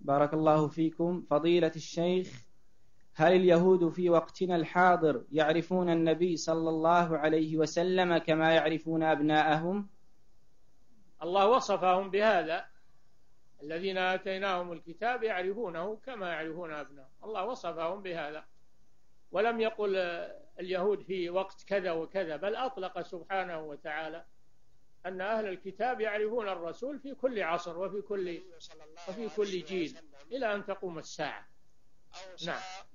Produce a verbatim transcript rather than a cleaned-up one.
بارك الله فيكم فضيلة الشيخ، هل اليهود في وقتنا الحاضر يعرفون النبي صلى الله عليه وسلم كما يعرفون أبناءهم؟ الله وصفهم بهذا: الذين آتيناهم الكتاب يعرفونه كما يعرفون أبناءهم. الله وصفهم بهذا، ولم يقل اليهود في وقت كذا وكذا، بل أطلق سبحانه وتعالى أن أهل الكتاب يعرفون الرسول في كل عصر وفي كل وفي كل جيل إلى أن تقوم الساعة. نعم.